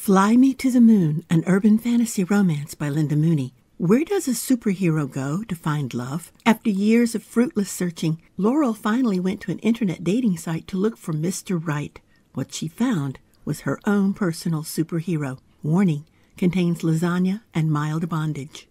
Fly Me to the Moon, an urban fantasy romance by Linda Mooney. Where does a superhero go to find love? After years of fruitless searching, Laurel finally went to an internet dating site to look for Mr. Right. What she found was her own personal superhero. Warning: contains lasagna and mild bondage.